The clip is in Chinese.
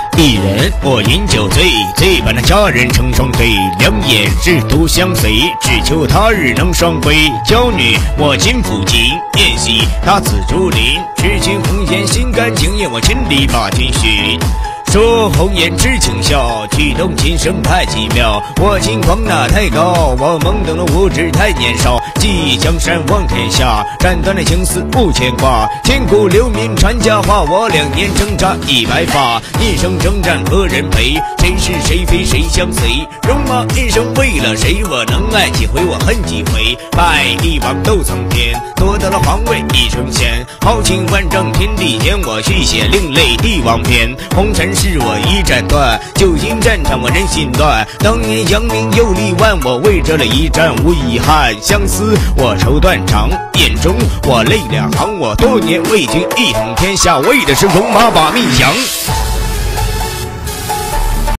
一人我饮酒醉，醉把那佳人成双对，两眼志图相随，只求他日能双归。娇女我金抚琴，宴席他紫竹林，痴情红颜心甘情愿，我千里把君寻。说红颜知情笑，曲动琴声太奇妙。我轻狂那太高，我懵懂的无知太年少。记忆江山望天下，斩断了情丝不牵挂。千古留名传佳话，我2年挣扎一白发。一生征战何人陪？谁是谁非谁相随？戎马一生为了谁？我能爱几回我恨几回？拜帝王斗苍天，夺得了皇位已成仙。豪情万丈天地间，我续写另类帝王篇。红尘是我一斩断，旧兴战场我人心乱。当年扬名又立万，我为这了一战无遗憾。相思我愁断肠，眼中我泪两行。我多年为君一统天下，为的是戎马把命降。